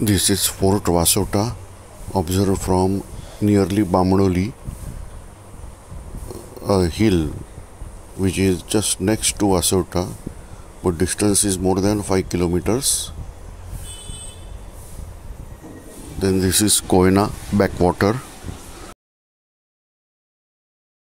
This is Fort Vasota, observed from nearly Bamnoli, a hill which is just next to Vasota, but distance is more than 5 kilometers. Then this is Koyna backwater.